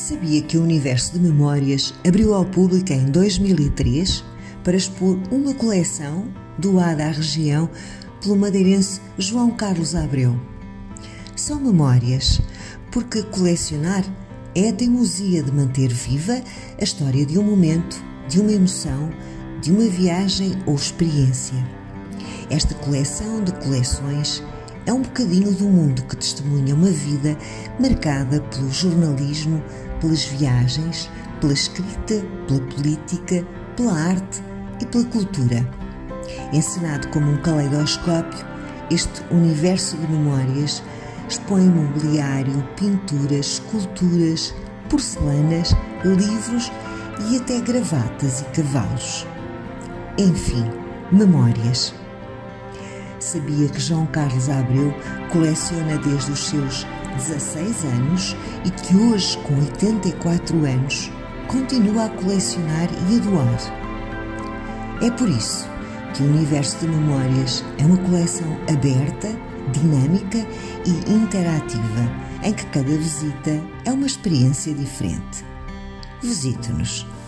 Sabia que o Universo de Memórias abriu ao público em 2003 para expor uma coleção doada à região pelo madeirense João Carlos Abreu. São memórias, porque colecionar é a teimosia de manter viva a história de um momento, de uma emoção, de uma viagem ou experiência. Esta coleção de coleções é um bocadinho do mundo que testemunha uma vida marcada pelo jornalismo, pelas viagens, pela escrita, pela política, pela arte e pela cultura. Encenado como um caleidoscópio, este universo de memórias expõe mobiliário, pinturas, esculturas, porcelanas, livros e até gravatas e cavalos. Enfim, memórias. Sabia que João Carlos Abreu coleciona desde os seus 16 anos e que hoje, com 84 anos, continua a colecionar e a doar. É por isso que o Universo de Memórias é uma coleção aberta, dinâmica e interativa, em que cada visita é uma experiência diferente. Visite-nos!